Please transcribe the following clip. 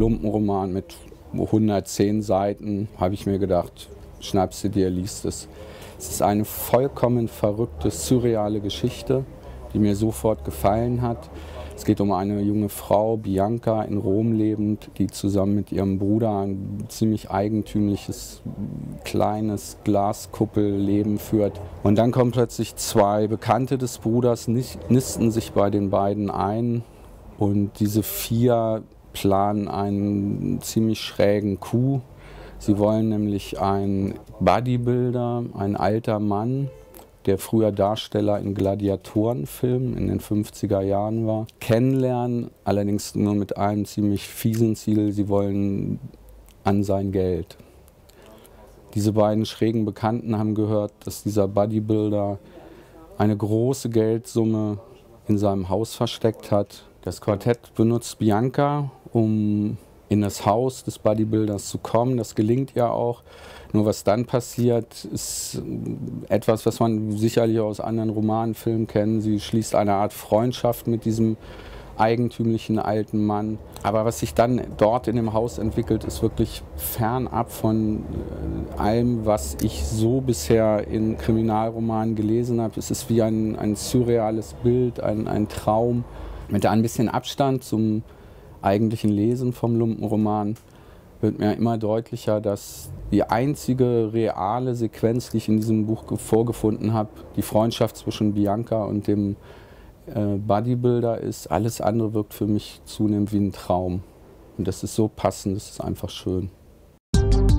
Lumpenroman mit 110 Seiten, habe ich mir gedacht, schnappst du dir, liest es. Es ist eine vollkommen verrückte, surreale Geschichte, die mir sofort gefallen hat. Es geht um eine junge Frau, Bianca, in Rom lebend, die zusammen mit ihrem Bruder ein ziemlich eigentümliches, kleines Glaskuppelleben führt. Und dann kommen plötzlich zwei Bekannte des Bruders, nisten sich bei den beiden ein. Und diese vier planen einen ziemlich schrägen Coup. Sie wollen nämlich einen Bodybuilder, ein alter Mann, der früher Darsteller in Gladiatorenfilmen in den 50er Jahren war, kennenlernen, allerdings nur mit einem ziemlich fiesen Ziel: Sie wollen an sein Geld. Diese beiden schrägen Bekannten haben gehört, dass dieser Bodybuilder eine große Geldsumme in seinem Haus versteckt hat. Das Quartett benutzt Bianca, um in das Haus des Bodybuilders zu kommen. Das gelingt ihr auch. Nur was dann passiert, ist etwas, was man sicherlich aus anderen Romanfilmen kennt. Sie schließt eine Art Freundschaft mit diesem eigentümlichen alten Mann. Aber was sich dann dort in dem Haus entwickelt, ist wirklich fernab von allem, was ich so bisher in Kriminalromanen gelesen habe. Es ist wie ein surreales Bild, ein Traum. Mit ein bisschen Abstand zum eigentlichen Lesen vom Lumpenroman wird mir immer deutlicher, dass die einzige reale Sequenz, die ich in diesem Buch vorgefunden habe, die Freundschaft zwischen Bianca und dem Bodybuilder ist. Alles andere wirkt für mich zunehmend wie ein Traum. Und das ist so passend, das ist einfach schön.